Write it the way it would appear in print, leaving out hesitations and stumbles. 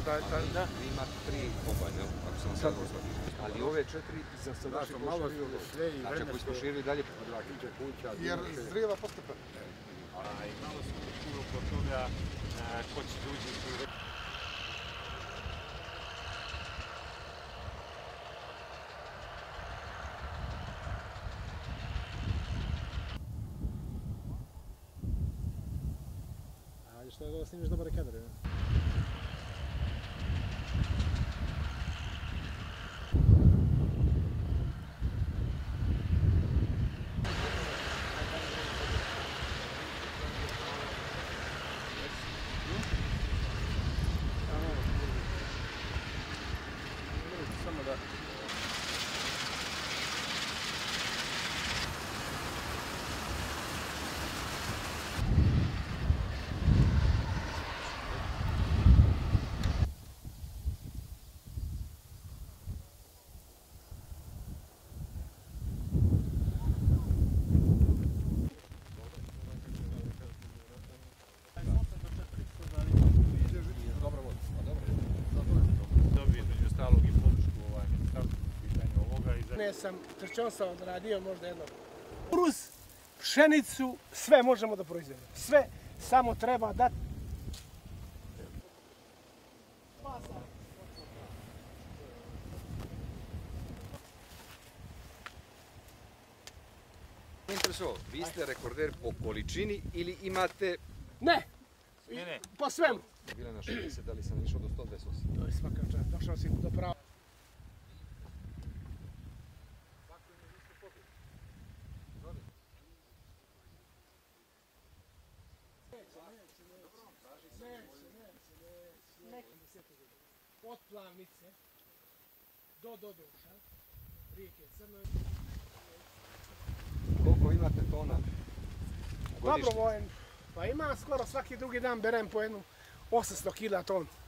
Vi imate 3 kombajna, ako sam sad postavio. Ali ove 4 za sadašnje poširili, znači ako smo širili dalje, jer zrijeva postepeno. Malo smo puno oko toga ko će da uđe u tu. Ajde što je da snimiš dobre kadre. Ne sam trčonca odradio možda jedno. Uz pšenicu sve možemo da proizvedemo. Sve samo treba dati. interesovao, vi ste rekorder po količini ili imate... Ne, po svemu. Bila na 60, da li sam išao do 128? To je svaka čast, došao si do prava. Od Plavnice do Dodoša, rijeke Crnoj. Koliko imate tona godišnje? Dobro, pa ima skoro svaki drugi dan berem po jednu 800 kila ton.